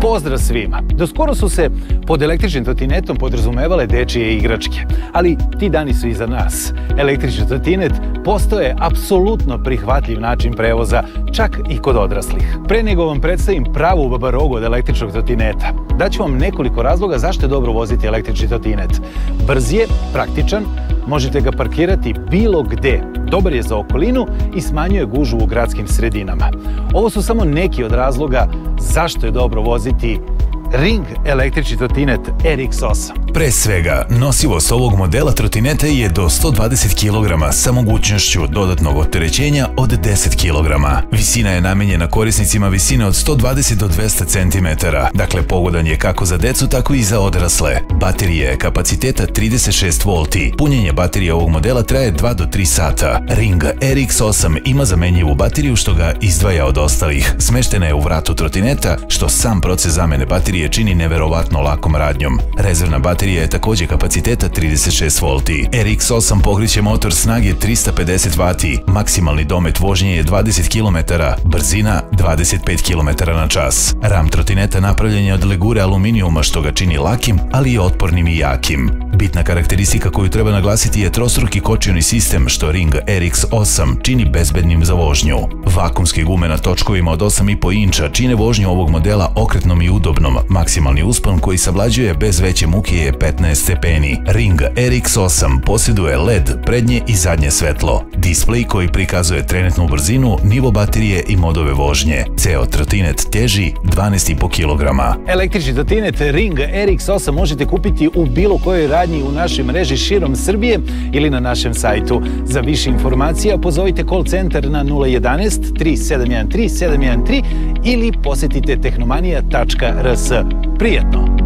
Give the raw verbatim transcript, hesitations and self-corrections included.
Pozdrav svima! Doskoro su se pod električnim trotinetom podrazumevale dečije igračke, ali ti dani su iza nas. Električni trotinet postoje apsolutno prihvatljiv način prevoza, čak i kod odraslih. Pre nego vam predstavim pravu babarogu od električnog trotineta, daću vam nekoliko razloga zašto je dobro voziti električni trotinet. Brz je, praktičan, možete ga parkirati bilo gde, dobar je za okolinu i smanjuje gužvu u gradskim sredinama. Ovo su samo neki od razloga zašto je dobro voziti Ring električni trotinet R X osam. Pre svega, nosivost ovog modela trotineta je do sto dvadeset kilograma sa mogućnošću dodatnog opterećenja od deset kilograma. Visina je namenjena korisnicima visine od sto dvadeset do dvesta centimetara, dakle pogodan je kako za decu, tako i za odrasle. Baterija je kapaciteta trideset šest volti. Punjenje baterije ovog modela traje dva do tri sata. Ring R X osam ima zamenjivu bateriju što ga izdvaja od ostalih. Smeštena je u vratu trotineta, što sam proces zamene baterije čini neverovatno lakom radnjom. Rezervna baterija je takođe kapaciteta trideset šest volti. R X osam pokreće motor snage trista pedeset vati, maksimalni domet vožnje je dvadeset kilometara, brzina dvadeset pet kilometara na čas. Ram trotineta napravljen je od legure aluminijuma što ga čini lakim, ali i otpornim i jakim. Bitna karakteristika koju treba naglasiti je trostruki kočioni sistem što Ring R X osam čini bezbednim za vožnju. Vakumske gume na točkovima od osam i po inča čine vožnju ovog modela okretnom i udobnom. Maksimalni uspon koji savlađuje bez veće muke je petnaest stepeni. Ring R X osam posjeduje L E D prednje i zadnje svetlo, displej koji prikazuje trenutnu brzinu, nivo baterije i modove vožnje. Ceo trotinet teži dvanaest i po kilograma. Električni trotinet Ring R X osam možete kupiti u bilo kojoj radnji u našoj mreži širom Srbije ili na našem sajtu. Za više informacija pozovite call centar na nula jedanaest, tri sedam jedan tri, sedam jedan tri ili posetite tehnomanija tačka r s. Prijetno!